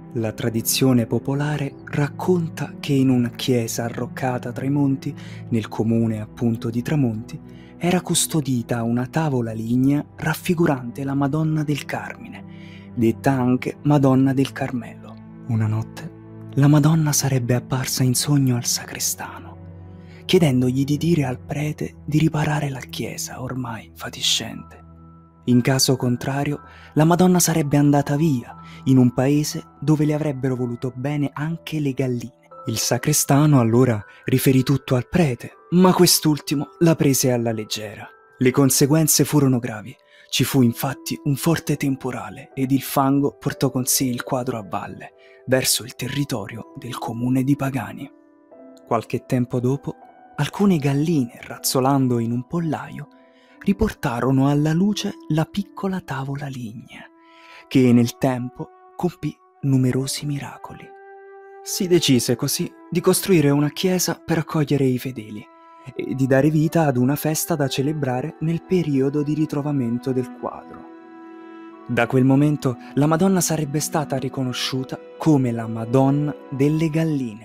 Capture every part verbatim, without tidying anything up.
La tradizione popolare racconta che in una chiesa arroccata tra i monti, nel comune appunto di Tramonti, era custodita una tavola lignea raffigurante la Madonna del Carmine, detta anche Madonna del Carmelo. Una notte la Madonna sarebbe apparsa in sogno al sacrestano, chiedendogli di dire al prete di riparare la chiesa ormai fatiscente. In caso contrario, la Madonna sarebbe andata via, in un paese dove le avrebbero voluto bene anche le galline. Il sacrestano allora riferì tutto al prete, ma quest'ultimo la prese alla leggera. Le conseguenze furono gravi. Ci fu infatti un forte temporale ed il fango portò con sé il quadro a valle, verso il territorio del comune di Pagani. Qualche tempo dopo, alcune galline, razzolando in un pollaio, riportarono alla luce la piccola tavola lignea, che nel tempo compì numerosi miracoli. Si decise così di costruire una chiesa per accogliere i fedeli e di dare vita ad una festa da celebrare nel periodo di ritrovamento del quadro. Da quel momento la Madonna sarebbe stata riconosciuta come la Madonna delle Galline.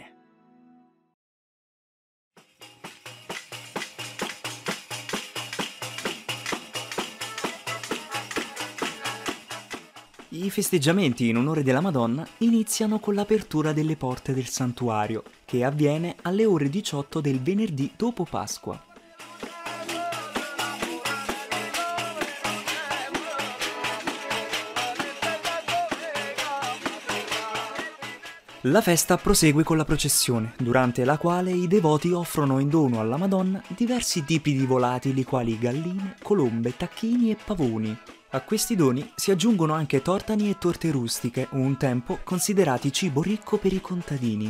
I festeggiamenti in onore della Madonna iniziano con l'apertura delle porte del santuario, che avviene alle ore diciotto del venerdì dopo Pasqua. La festa prosegue con la processione, durante la quale i devoti offrono in dono alla Madonna diversi tipi di volatili quali galline, colombe, tacchini e pavoni. A questi doni si aggiungono anche tortani e torte rustiche, un tempo considerati cibo ricco per i contadini.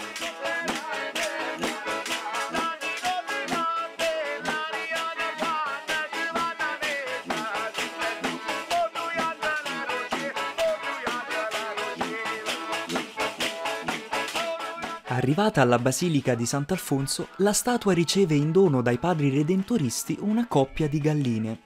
Arrivata alla Basilica di Sant'Alfonso, la statua riceve in dono dai padri redentoristi una coppia di galline.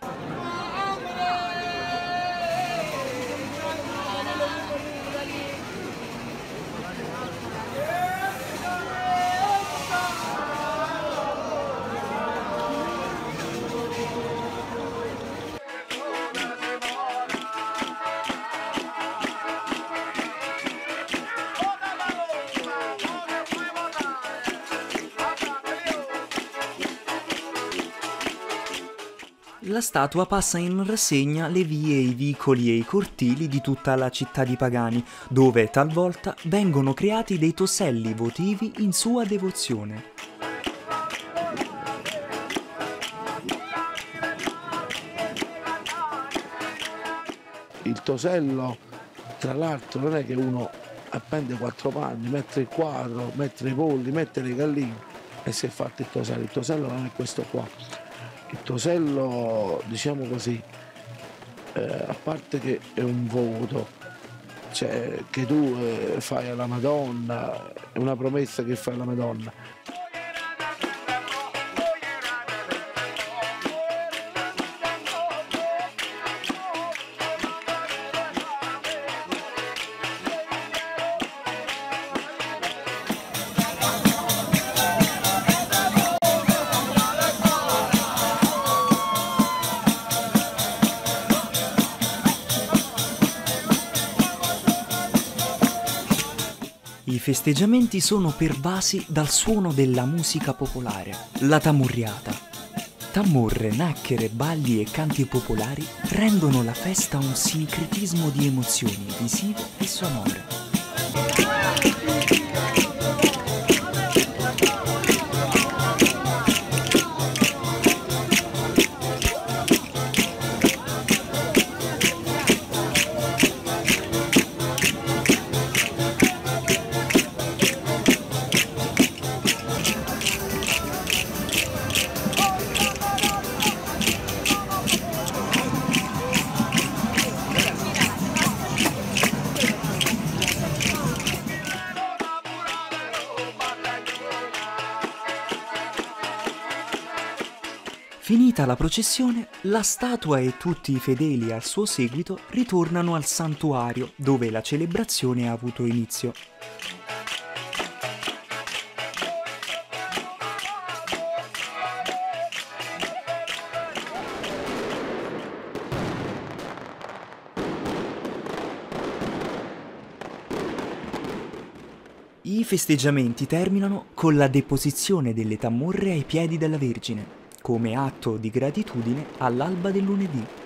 La statua passa in rassegna le vie, i vicoli e i cortili di tutta la città di Pagani, dove talvolta vengono creati dei toselli votivi in sua devozione. Il tosello, tra l'altro, non è che uno appende quattro panni, mette il quadro, mette i polli, mette le galline e si è fatto il tosello. Il tosello non è questo qua. Il tosello, diciamo così, eh, a parte che è un voto, cioè che tu eh, fai alla Madonna, è una promessa che fai alla Madonna. I festeggiamenti sono pervasi dal suono della musica popolare, la tamurriata. Tamurre, nacchere, balli e canti popolari rendono la festa un sincretismo di emozioni visive e sonore. Finita la processione, la statua e tutti i fedeli al suo seguito ritornano al santuario dove la celebrazione ha avuto inizio. I festeggiamenti terminano con la deposizione delle tammorre ai piedi della Vergine, come atto di gratitudine all'alba del lunedì.